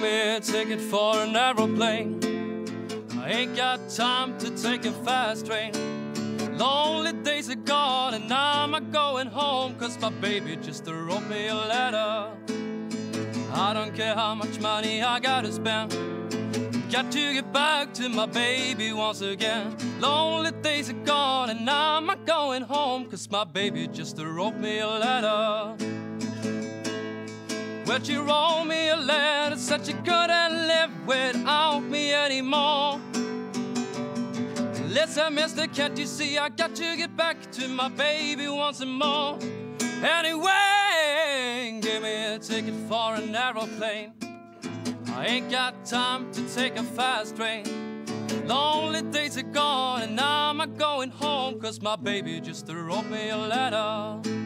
me a ticket for an aeroplane. I ain't got time to take a fast train. Lonely days are gone and now I'm going home, 'cause my baby just wrote me a letter. I don't care how much money I gotta spend, got to get back to my baby once again. Lonely days are gone and now I'm going home, 'cause my baby just wrote me a letter. Well, she wrote me a letter, said she couldn't live without me anymore. Listen, mister, can't you see I got to get back to my baby once more? Anyway, give me a ticket for an aeroplane. I ain't got time to take a fast train. Lonely days are gone and now I'm going home, 'cause my baby just wrote me a letter.